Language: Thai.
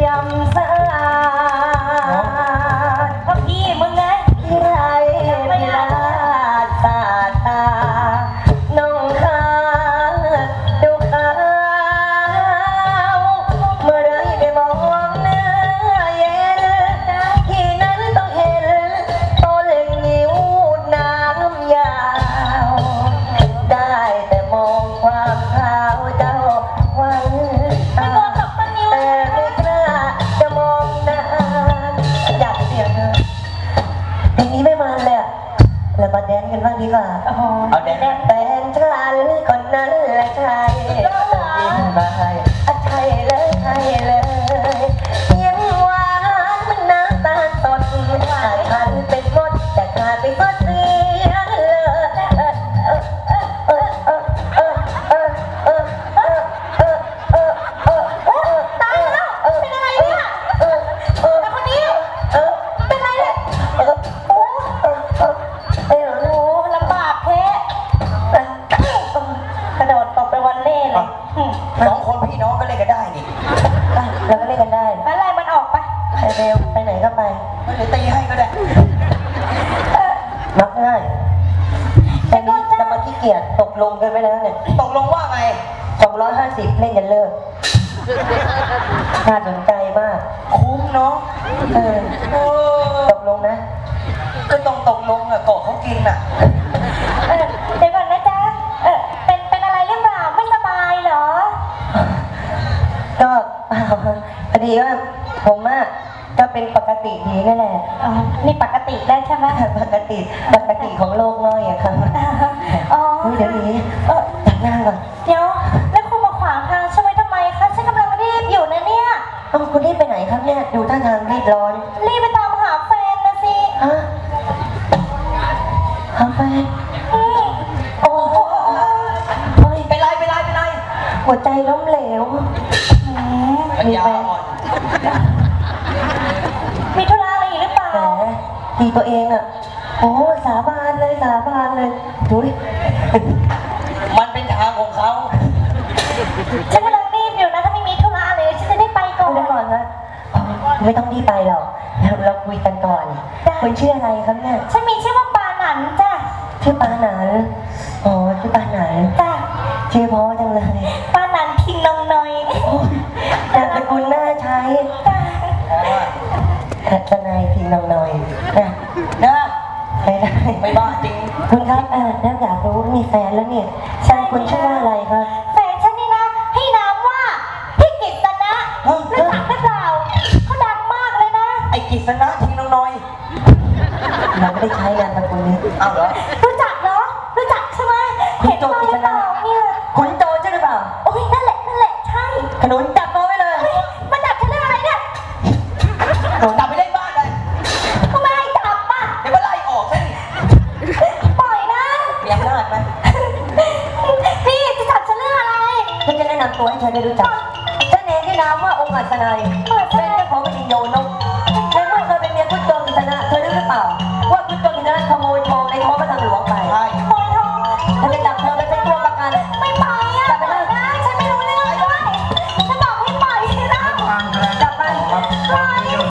ำสะอาดก็พี่มึงไงที่ไรไม่ลาตาตาน้องข้าดูขาวเมื่อไรได้มองเนื้อเย็นที่นั้นต้องเห็นต้นนิ้วน้ำยาวได้แต่มองความขาวเจ้าวันตาแต่ไม่กล้าจะมองหน้าอยากเสียงเลยเพลงนี้ไม่มันเลยเรามาแดนกันบ้างดีกว่าเอาแดนแต่ฉันคนนั้นแหละใช่ยิ้มไปใช่เลยใช่เลยยิ้มหวานมันน้ำตาลสดฉันเป็นมดแต่ขาดไปก็เสียเลยตายแล้วเป็นอะไรเนี่ยแต่คนนี้เป็นอะไรเนี่ยโอ้ลำบากแท้กระโดดตกไปวันเล่เลยสองคนพี่น้องก็เล่นกันได้นี่เราก็เล่นกันได้อะไรมันออกไปเร็วไปไหนก็ไปเดี๋ยวตีให้ก็ได้มักง่ายแต่นี่จะมาขี้เกียจตกลงกันไปแล้วเนี่ยตกลงว่าไง250เล่นกันเลิกน่าสนใจมากคุ้มเนาะตกลงนะก็ต้องตกลงอะเกาะเขากินอะเดี๋ยวก่อนนะจ๊ะเป็นอะไรหรือเปล่าไม่สบายเหรอก็พอดีว่าผมอะก็เป็นปกติดีนั่นแหละนี่ปกติได้ใช่ไหมปกติของโลกน้อยอะครับเดี๋ยวนี้แต่งหน้าก่อนเดี๋ยวแล้วคุณมาขวางทางฉันไว้ทำไมคะฉันกำลังรีบอยู่นะเนี่ยคุณรีบไปไหนครับเนี่ยดูท่าทางรีบร้อนรีบไปตามหาแฟนนะสิหาแฟนโอ้เป็นไรหัวใจล้มเหลวมีแฟนมีธุระอะไรอีกหรือเปล่าตีตัวเองอ่ะโอ้สาบานเลยดูดิมันเป็นทางของเขาฉันกำลังรีบอยู่นะถ้าไม่มีธุระอะไรฉันจะได้ไปก่อนนะไม่ต้องรีบไปหรอกเราคุยกันก่อนคุณชื่ออะไรครับเนี่ยฉันมีชื่อว่าปาหนันจ้ะชื่อปาหนันอ๋อชื่อปาหนันจ้ะชื่อเพราะจังเลยปาหนันพิงนองหน่อยแต่ตระกูลน่าใช้ทัศนัยพิงนองหน่อยนะไม่บ้าจริงคุณครับน่าอยากรู้มีแฟนแล้วเนี่ยแฟนคุณชื่อว่าอะไรครับแฟนฉันนี่นะให้นามว่าพี่กิษณะรู้จักหรือเปล่าเขาดังมากเลยนะไอ้กิษณะพิงนองหน่อยเราไม่ได้ใช้นามสกุลนี้อ้าวเหรอรู้จักเหรอรู้จักใช่ไหมเห็นตัวกิษณะเนี่ยคุณโจใช่หรือเปล่าโอ้ยนั่นแหละใช่ขนุนจับตัวไว้เลยมาจับฉันเรื่องอะไรเนี่ยจับไปได้บ้านเลยทำไมจับป่ะเดี๋ยวมาไล่ออกฉันปล่อยนะมีอำนาจไหมพี่จะจับฉันเรื่องอะไรฉันจะแนะนำตัวให้ฉันได้รู้จักฉันเองที่นามว่าองค์อัศนัยเป็นเจ้าของวิญโยนกในเมื่อเคยเป็นเมียคุณโจกิษณะเธอรู้หรือเปล่าว่าคุณโจกิษณะขโมยทองในท้องพระคลังหลวงไป